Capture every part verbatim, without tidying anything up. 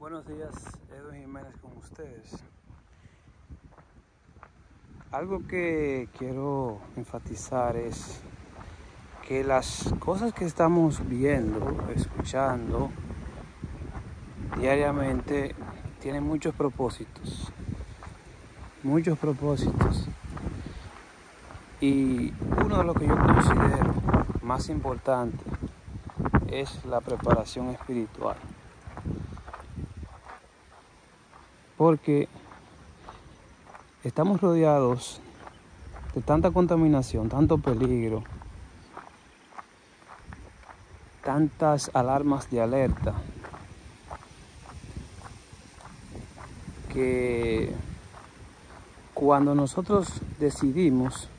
Buenos días, Edwin Jiménez con ustedes. Algo que quiero enfatizar es que las cosas que estamos viendo, escuchando diariamente tienen muchos propósitos, muchos propósitos. Y uno de los que yo considero más importante es la preparación espiritual. Porque estamos rodeados de tanta contaminación, tanto peligro, tantas alarmas de alerta, que cuando nosotros decidimos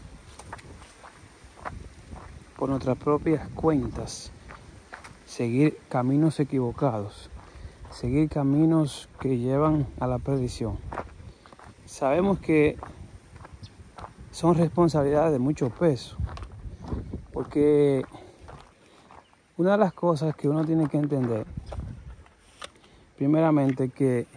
por nuestras propias cuentas seguir caminos equivocados, seguir caminos que llevan a la perdición, sabemos que son responsabilidades de mucho peso, porque una de las cosas que uno tiene que entender, primeramente, que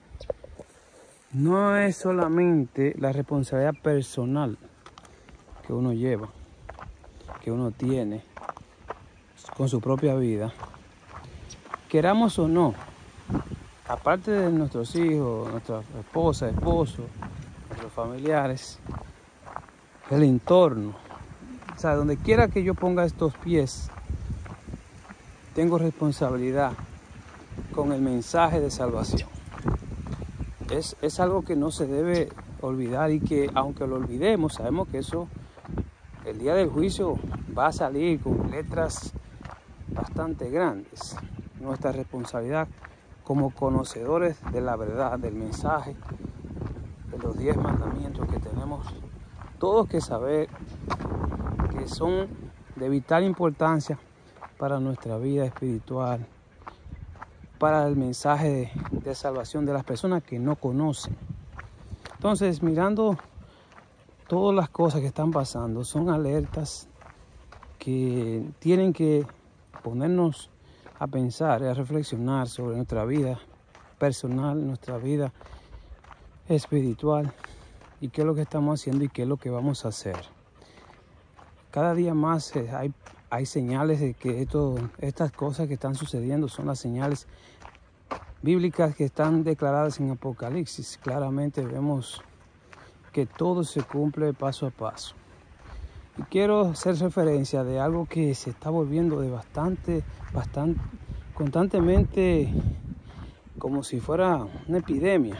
no es solamente la responsabilidad personal que uno lleva, que uno tiene con su propia vida, queramos o no, aparte de nuestros hijos, nuestra esposa, esposo, nuestros familiares, el entorno, o sea, donde quiera que yo ponga estos pies, tengo responsabilidad con el mensaje de salvación. Es, es algo que no se debe olvidar y que aunque lo olvidemos, sabemos que eso, el día del juicio va a salir con letras bastante grandes. Nuestra responsabilidad como conocedores de la verdad, del mensaje, de los diez mandamientos que tenemos todos que saber que son de vital importancia para nuestra vida espiritual, para el mensaje de, de salvación de las personas que no conocen. Entonces, mirando todas las cosas que están pasando, son alertas que tienen que ponernos a pensar y a reflexionar sobre nuestra vida personal, nuestra vida espiritual, y qué es lo que estamos haciendo y qué es lo que vamos a hacer. Cada día más eh, hay, hay señales de que esto, estas cosas que están sucediendo son las señales bíblicas que están declaradas en Apocalipsis. Claramente vemos que todo se cumple paso a paso. Y quiero hacer referencia de algo que se está volviendo de bastante, bastante, constantemente, como si fuera una epidemia.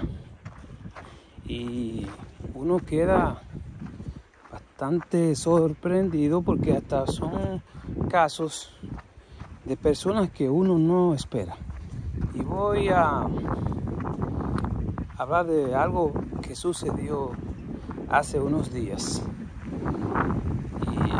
Y uno queda bastante sorprendido porque hasta son casos de personas que uno no espera. Y voy a hablar de algo que sucedió hace unos días. Y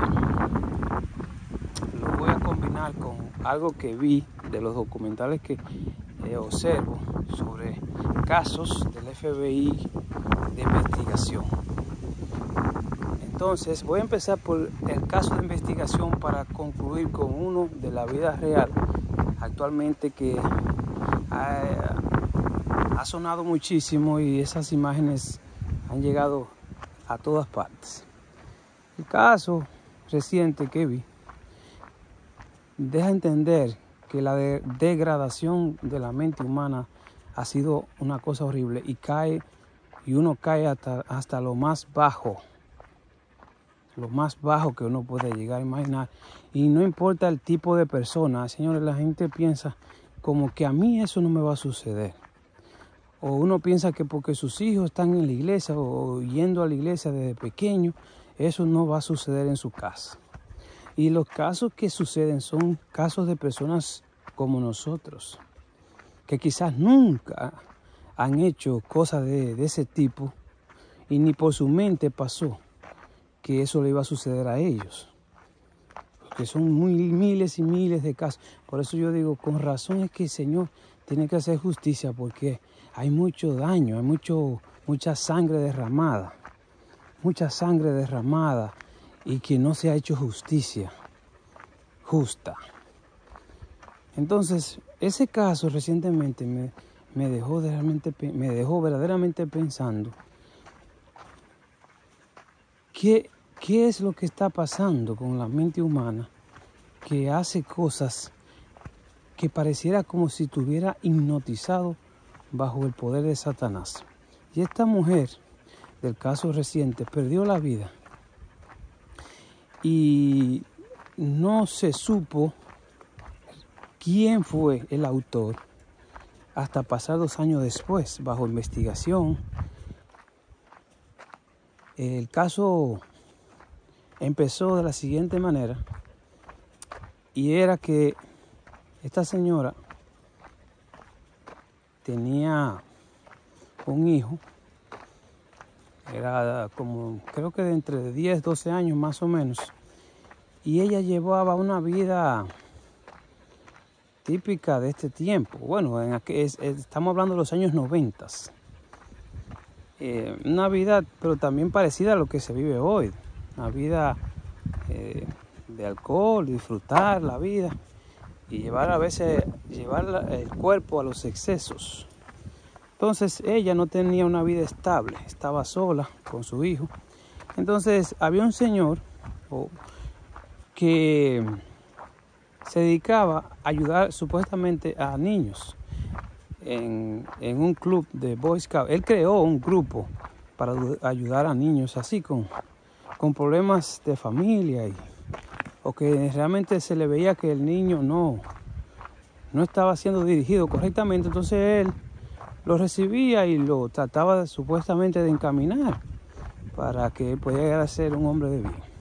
lo voy a combinar con algo que vi de los documentales que eh, observo sobre casos del F B I de investigación. Entonces voy a empezar por el caso de investigación para concluir con uno de la vida real actualmente que ha, ha sonado muchísimo y esas imágenes han llegado a todas partes. El caso reciente que vi deja entender que la de degradación de la mente humana ha sido una cosa horrible y cae y uno cae hasta, hasta lo más bajo, lo más bajo que uno puede llegar a imaginar. Y no importa el tipo de persona, señores, la gente piensa como que a mí eso no me va a suceder. O uno piensa que porque sus hijos están en la iglesia o yendo a la iglesia desde pequeño, eso no va a suceder en su casa. Y los casos que suceden son casos de personas como nosotros, que quizás nunca han hecho cosas de, de ese tipo y ni por su mente pasó que eso le iba a suceder a ellos. Porque son muy, miles y miles de casos. Por eso yo digo, con razón es que el Señor tiene que hacer justicia, porque hay mucho daño, hay mucho, mucha sangre derramada, mucha sangre derramada y que no se ha hecho justicia justa. Entonces, ese caso recientemente me, me dejó, realmente, me dejó verdaderamente pensando qué, qué es lo que está pasando con la mente humana que hace cosas que pareciera como si estuviera hipnotizado bajo el poder de Satanás. Y esta mujer del caso reciente perdió la vida y no se supo quién fue el autor hasta pasados años después, bajo investigación. El caso empezó de la siguiente manera, y era que esta señora tenía un hijo, era como, creo que de entre diez, doce años más o menos, y ella llevaba una vida típica de este tiempo. Bueno, en aquel, es, es, estamos hablando de los años noventa. Eh, una vida, pero también parecida a lo que se vive hoy. Una vida eh, de alcohol, disfrutar la vida y llevar a veces llevar el cuerpo a los excesos. Entonces ella no tenía una vida estable, estaba sola con su hijo. Entonces había un señor oh, que se dedicaba a ayudar supuestamente a niños en, en un club de Boy Scout. Él creó un grupo para ayudar a niños así con, con problemas de familia y, o que realmente se le veía que el niño no, no estaba siendo dirigido correctamente. Entonces él lo recibía y lo trataba supuestamente de encaminar para que pudiera llegar a ser un hombre de bien.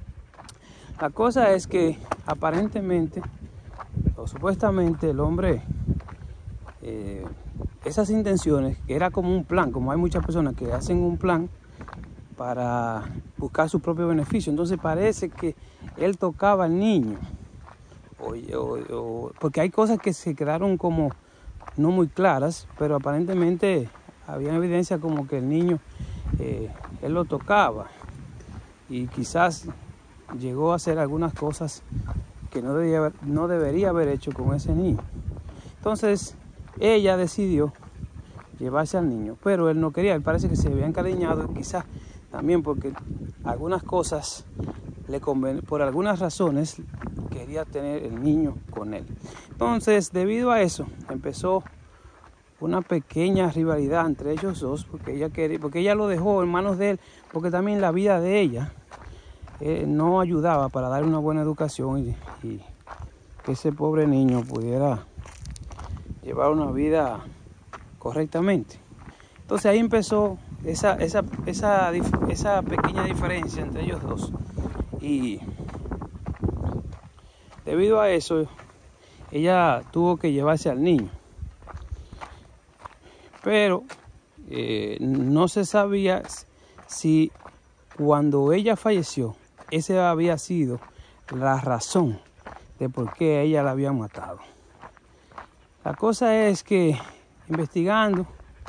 La cosa es que aparentemente o supuestamente el hombre, eh, esas intenciones, que era como un plan, como hay muchas personas que hacen un plan para buscar su propio beneficio. Entonces parece que él tocaba al niño, o, o, o, porque hay cosas que se quedaron como no muy claras, pero aparentemente había evidencia como que el niño, eh, él lo tocaba y quizás llegó a hacer algunas cosas que no debería, haber, no debería haber hecho con ese niño. Entonces ella decidió llevarse al niño, pero él no quería. Él parece que se había encariñado, quizás también porque algunas cosas le conven, por algunas razones quería tener el niño con él. Entonces, debido a eso, empezó una pequeña rivalidad entre ellos dos, porque ella quería, porque ella lo dejó en manos de él, porque también la vida de ella eh, no ayudaba para dar una buena educación y, y que ese pobre niño pudiera llevar una vida correctamente. Entonces ahí empezó esa, esa, esa, esa pequeña diferencia entre ellos dos. Y debido a eso, ella tuvo que llevarse al niño. Pero eh, no se sabía si cuando ella falleció, esa había sido la razón de por qué ella la había matado. La cosa es que, investigando,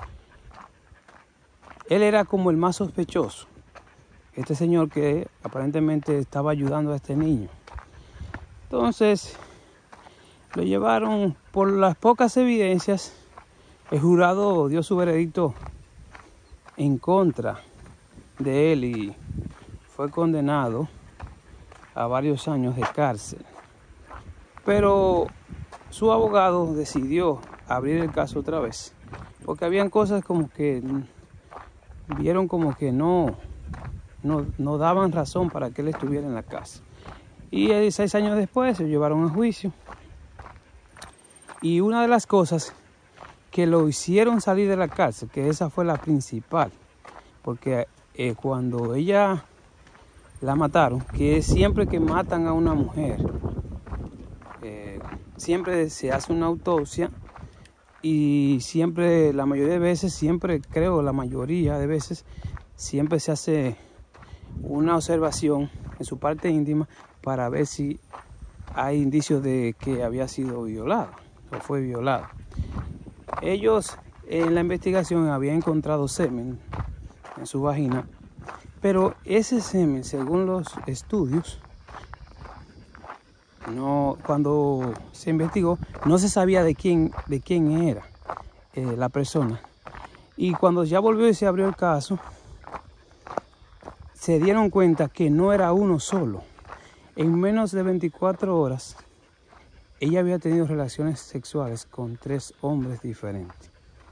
él era como el más sospechoso. Este señor que aparentemente estaba ayudando a este niño. Entonces, lo llevaron por las pocas evidencias. El jurado dio su veredicto en contra de él y fue condenado a varios años de cárcel. Pero su abogado decidió abrir el caso otra vez, porque habían cosas como que vieron como que no, no, no daban razón para que él estuviera en la casa. Y seis años después se llevaron a juicio. Y una de las cosas que lo hicieron salir de la cárcel, que esa fue la principal, porque eh, cuando ella la mataron, que es siempre que matan a una mujer, eh, siempre se hace una autopsia y siempre, la mayoría de veces, siempre creo la mayoría de veces, siempre se hace una observación en su parte íntima para ver si hay indicios de que había sido violada o fue violada. Ellos en la investigación habían encontrado semen en su vagina, pero ese semen, según los estudios, no, cuando se investigó, no se sabía de quién, de quién era. eh, la persona. Y cuando ya volvió y se abrió el caso, se dieron cuenta que no era uno solo. En menos de veinticuatro horas, ella había tenido relaciones sexuales con tres hombres diferentes.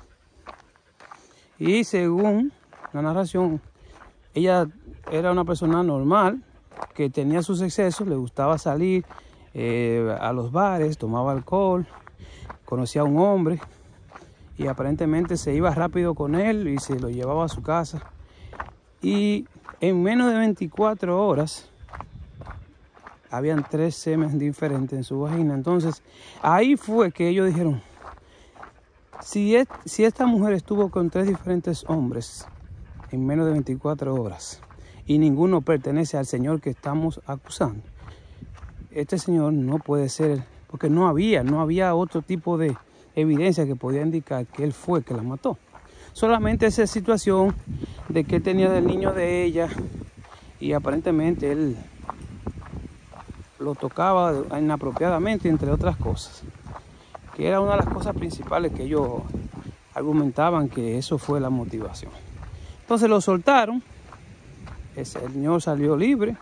Y según la narración, ella era una persona normal, que tenía sus excesos, le gustaba salir eh, a los bares, tomaba alcohol, conocía a un hombre y aparentemente se iba rápido con él y se lo llevaba a su casa. Y en menos de veinticuatro horas habían tres semen diferentes en su vagina. Entonces ahí fue que ellos dijeron, si, es, si esta mujer estuvo con tres diferentes hombres en menos de veinticuatro horas y ninguno pertenece al señor que estamos acusando, este señor no puede ser, porque no había, no había otro tipo de evidencia que podía indicar que él fue el que la mató. Solamente esa situación de que él tenía del niño de ella y aparentemente él lo tocaba inapropiadamente, entre otras cosas, que era una de las cosas principales que ellos argumentaban que eso fue la motivación. Entonces lo soltaron, el señor salió libre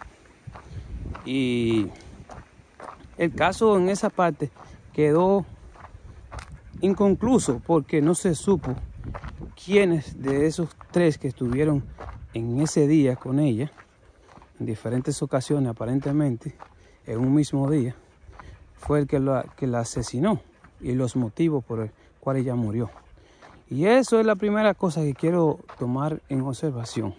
y el caso en esa parte quedó inconcluso porque no se supo quiénes de esos tres que estuvieron en ese día con ella, en diferentes ocasiones aparentemente, en un mismo día, fue el que la, que la asesinó y los motivos por el cual ella murió. Y eso es la primera cosa que quiero tomar en observación.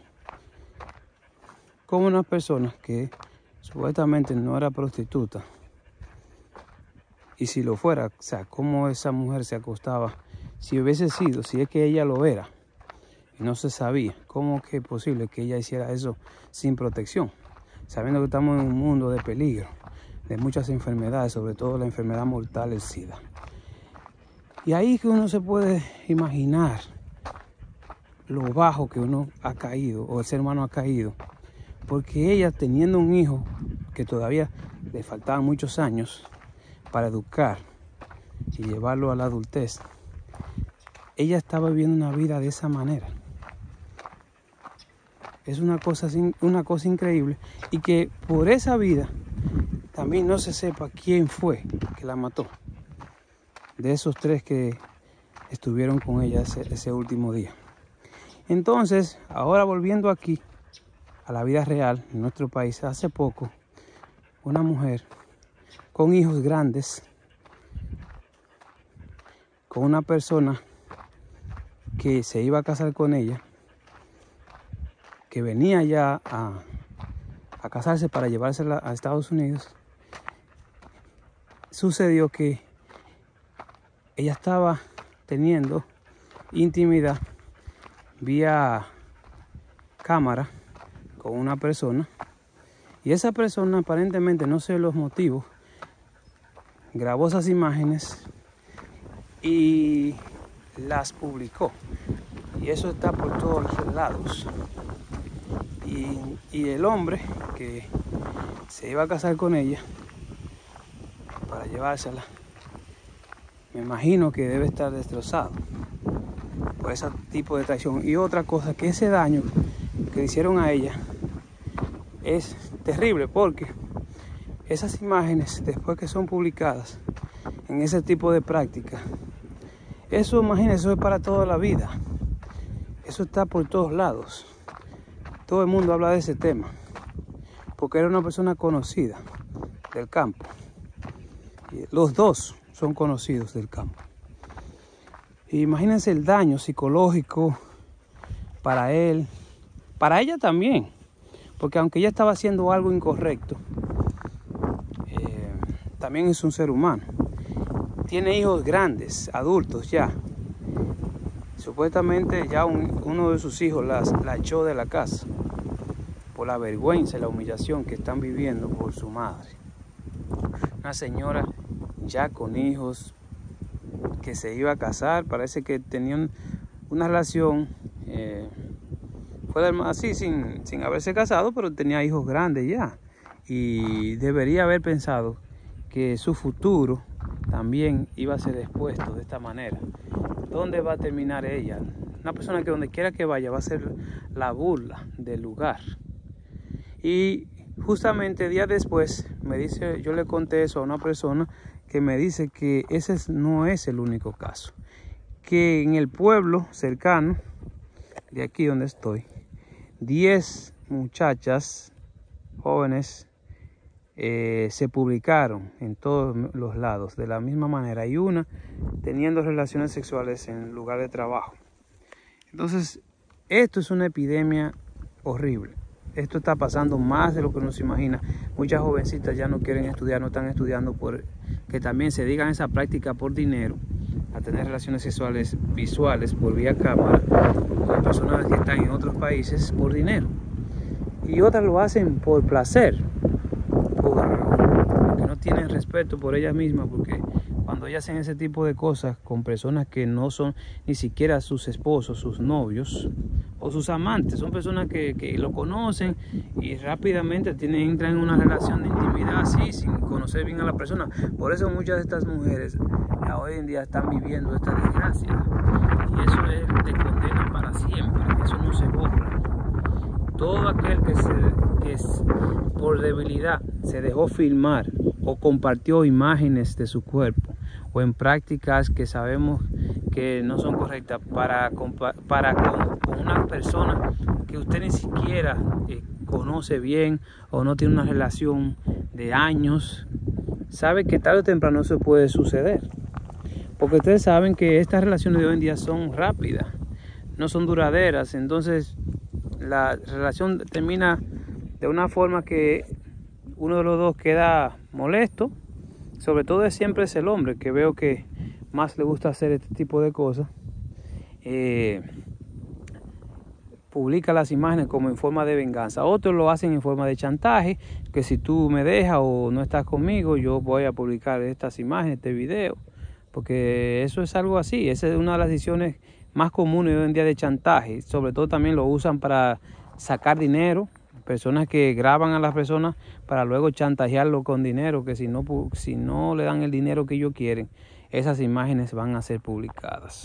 Como una persona que supuestamente no era prostituta, y si lo fuera, o sea, cómo esa mujer se acostaba, si hubiese sido, si es que ella lo era, y no se sabía, cómo que es posible que ella hiciera eso sin protección, sabiendo que estamos en un mundo de peligro, de muchas enfermedades, sobre todo la enfermedad mortal, el SIDA. Y ahí que uno se puede imaginar lo bajo que uno ha caído, o el ser humano ha caído, porque ella, teniendo un hijo que todavía le faltaban muchos años para educar y llevarlo a la adultez, ella estaba viviendo una vida de esa manera. Es una cosa, una cosa increíble, y que por esa vida también no se sepa quién fue que la mató, de esos tres que estuvieron con ella ese, ese último día. Entonces, ahora volviendo aquí a la vida real en nuestro país, hace poco una mujer con hijos grandes, con una persona que se iba a casar con ella, que venía ya a, a casarse para llevársela a Estados Unidos, sucedió que ella estaba teniendo intimidad vía cámara con una persona, y esa persona, aparentemente no sé los motivos, grabó esas imágenes y las publicó, y eso está por todos lados. Y, y el hombre que se iba a casar con ella para llevársela, me imagino que debe estar destrozado por ese tipo de traición. Y otra cosa, que ese daño que le hicieron a ella es terrible, porque esas imágenes, después que son publicadas en ese tipo de práctica, eso, imagínense, eso es para toda la vida. Eso está por todos lados. Todo el mundo habla de ese tema, porque era una persona conocida del campo. Los dos son conocidos del campo. Y imagínense el daño psicológico para él, para ella también, porque aunque ella estaba haciendo algo incorrecto, eh, también es un ser humano. Tiene hijos grandes, adultos ya. Supuestamente ya un, uno de sus hijos las, la echó de la casa por la vergüenza y la humillación que están viviendo por su madre. Una señora ya con hijos, que se iba a casar, parece que tenían una relación eh, fue así sin, sin haberse casado, pero tenía hijos grandes ya, y debería haber pensado que su futuro también iba a ser expuesto de esta manera. ¿Dónde va a terminar ella? Una persona que donde quiera que vaya va a ser la burla del lugar. Y justamente días después me dice, yo le conté eso a una persona que me dice que ese no es el único caso, que en el pueblo cercano de aquí donde estoy, diez muchachas jóvenes eh, se publicaron en todos los lados de la misma manera, y una teniendo relaciones sexuales en el lugar de trabajo. Entonces, esto es una epidemia horrible. Esto está pasando más de lo que uno se imagina. Muchas jovencitas ya no quieren estudiar, no están estudiando por que también se digan esa práctica por dinero, a tener relaciones sexuales visuales por vía cámara con personas que están en otros países por dinero. Y otras lo hacen por placer, porque no tienen respeto por ellas mismas, porque cuando ellas hacen ese tipo de cosas con personas que no son ni siquiera sus esposos, sus novios o sus amantes, son personas que, que lo conocen y rápidamente tienen, entran en una relación de intimidad así, sin conocer bien a la persona. Por eso muchas de estas mujeres hoy en día están viviendo esta desgracia, y eso es, te condena para siempre, eso no se borra. Todo aquel que, se, que es, por debilidad se dejó filmar o compartió imágenes de su cuerpo o en prácticas que sabemos que no son correctas para, para con, con una persona que usted ni siquiera eh, conoce bien o no tiene una relación de años, sabe que tarde o temprano eso puede suceder. Porque ustedes saben que estas relaciones de hoy en día son rápidas, no son duraderas. Entonces la relación termina de una forma que uno de los dos queda molesto. Sobre todo es siempre es el hombre, que veo que más le gusta hacer este tipo de cosas. Eh, publica las imágenes como en forma de venganza. Otros lo hacen en forma de chantaje, que si tú me dejas o no estás conmigo, yo voy a publicar estas imágenes, este video. Porque eso es algo así, esa es una de las decisiones más comunes hoy en día de chantaje. Sobre todo también lo usan para sacar dinero, personas que graban a las personas para luego chantajearlo con dinero, que si no, si no le dan el dinero que ellos quieren, esas imágenes van a ser publicadas.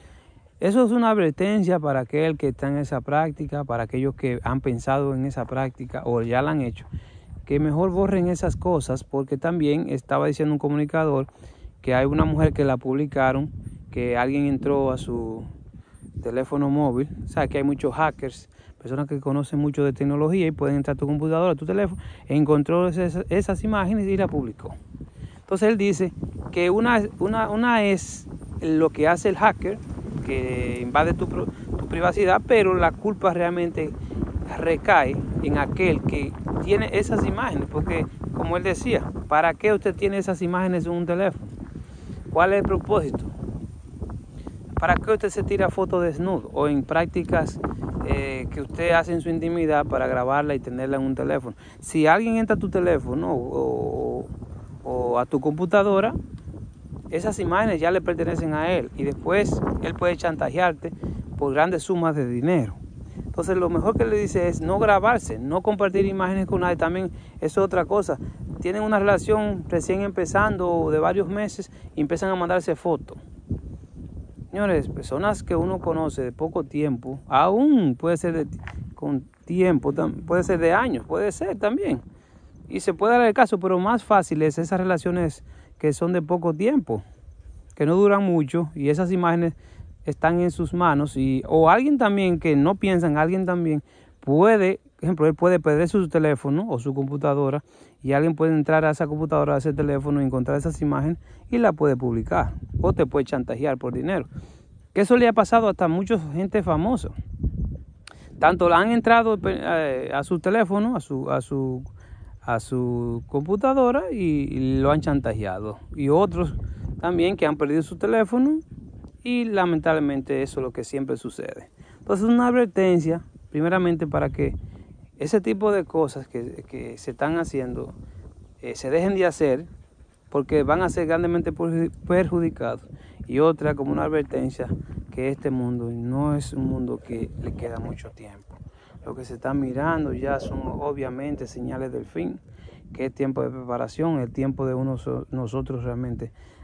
Eso es una advertencia para aquel que está en esa práctica, para aquellos que han pensado en esa práctica o ya la han hecho, que mejor borren esas cosas, porque también estaba diciendo un comunicador que hay una mujer que la publicaron, que alguien entró a su teléfono móvil, o sea que hay muchos hackers, personas que conocen mucho de tecnología y pueden entrar a tu computadora, a tu teléfono, e encontró esas, esas imágenes y la publicó. Entonces él dice que una, una, una es lo que hace el hacker, que invade tu, tu privacidad, pero la culpa realmente recae en aquel que tiene esas imágenes, porque como él decía, ¿para qué usted tiene esas imágenes en un teléfono? ¿Cuál es el propósito? ¿Para qué usted se tira fotos desnudo o en prácticas eh, que usted hace en su intimidad para grabarla y tenerla en un teléfono? Si alguien entra a tu teléfono o, o a tu computadora, esas imágenes ya le pertenecen a él y después él puede chantajearte por grandes sumas de dinero. Entonces lo mejor que le dice es no grabarse, no compartir imágenes con nadie. También es otra cosa. Tienen una relación recién empezando de varios meses y empiezan a mandarse fotos. Señores, personas que uno conoce de poco tiempo, aún puede ser de, con tiempo, puede ser de años, puede ser también. Y se puede dar el caso, pero más fácil es esas relaciones que son de poco tiempo, que no duran mucho y esas imágenes están en sus manos. Y, o alguien también que no piensan, alguien también puede, por ejemplo, él puede perder su teléfono o su computadora y alguien puede entrar a esa computadora, a ese teléfono, encontrar esas imágenes y la puede publicar o te puede chantajear por dinero. Que eso le ha pasado hasta a mucha gente famosa. Tanto la han entrado eh, a su teléfono, a su, a su, a su computadora y, y lo han chantajeado. Y otros también que han perdido su teléfono y lamentablemente eso es lo que siempre sucede. Entonces una advertencia, primeramente para que ese tipo de cosas que, que se están haciendo eh, se dejen de hacer, porque van a ser grandemente perjudicados. Y otra como una advertencia que este mundo no es un mundo que le queda mucho tiempo. Lo que se está mirando ya son obviamente señales del fin, que es tiempo de preparación, el tiempo de uno, nosotros realmente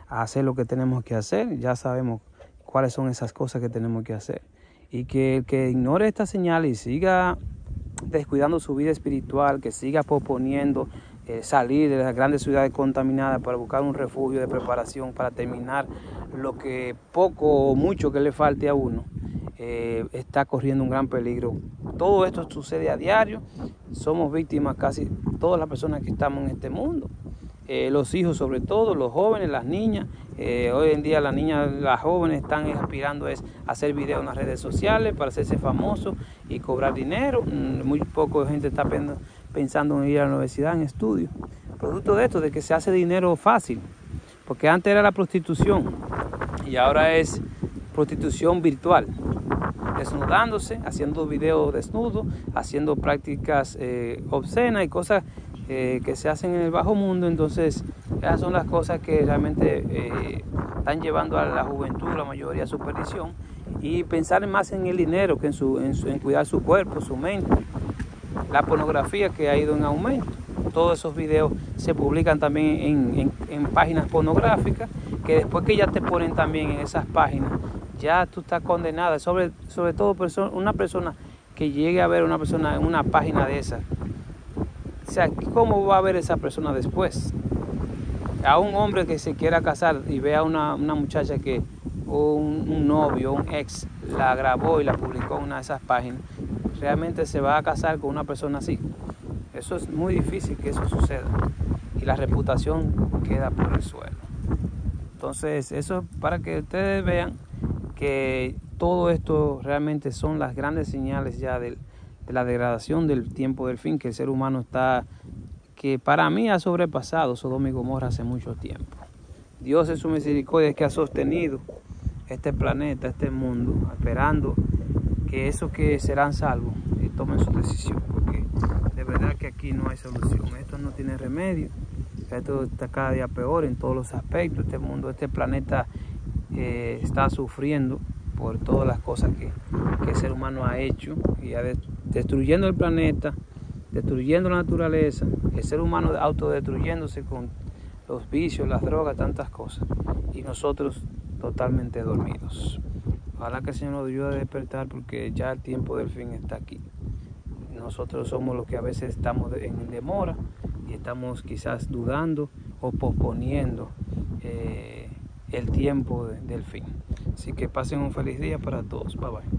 a hacer lo que tenemos que hacer. Ya sabemos cuáles son esas cosas que tenemos que hacer. Y que el que ignore esta señal y siga descuidando su vida espiritual, que siga posponiendo eh, salir de las grandes ciudades contaminadas para buscar un refugio de preparación para terminar lo que poco o mucho que le falte a uno, eh, está corriendo un gran peligro. Todo esto sucede a diario. Somos víctimas casi todas las personas que estamos en este mundo. Eh, los hijos sobre todo, los jóvenes, las niñas. Eh, hoy en día las niñas, las jóvenes están aspirando es a hacer videos en las redes sociales para hacerse famosos y cobrar dinero. Muy poco gente está pensando en ir a la universidad en estudio. Producto de esto, de que se hace dinero fácil. Porque antes era la prostitución y ahora es prostitución virtual. Desnudándose, haciendo videos desnudos, haciendo prácticas eh, obscenas y cosas eh, que se hacen en el bajo mundo. Entonces, esas son las cosas que realmente eh, están llevando a la juventud, la mayoría, a su perdición, y pensar más en el dinero que en, su, en, su, en cuidar su cuerpo, su mente. La pornografía que ha ido en aumento. Todos esos videos se publican también en, en, en páginas pornográficas, que después que ya te ponen también en esas páginas, ya tú estás condenada. Sobre, sobre todo perso- una persona que llegue a ver una persona en una página de esas. O sea, ¿cómo va a ver esa persona después? A un hombre que se quiera casar y vea una, una muchacha que un, un novio, un ex, la grabó y la publicó en una de esas páginas, ¿realmente se va a casar con una persona así? Eso es muy difícil que eso suceda. Y la reputación queda por el suelo. Entonces, eso para que ustedes vean que todo esto realmente son las grandes señales ya del, de la degradación del tiempo del fin, que el ser humano está, que para mí ha sobrepasado Sodoma y Gomorra hace mucho tiempo. Dios en su misericordia es que ha sostenido este planeta, este mundo, esperando que esos que serán salvos eh, tomen su decisión, porque de verdad que aquí no hay solución, esto no tiene remedio, esto está cada día peor en todos los aspectos. Este mundo, este planeta eh, está sufriendo por todas las cosas que, que el ser humano ha hecho, y ha de, destruyendo el planeta, destruyendo la naturaleza, el ser humano autodestruyéndose con los vicios, las drogas, tantas cosas, y nosotros totalmente dormidos. Ojalá que el Señor nos ayude a despertar, porque ya el tiempo del fin está aquí. Nosotros somos los que a veces estamos en demora y estamos quizás dudando o posponiendo eh, el tiempo de, del fin. Así que pasen un feliz día para todos. Bye bye.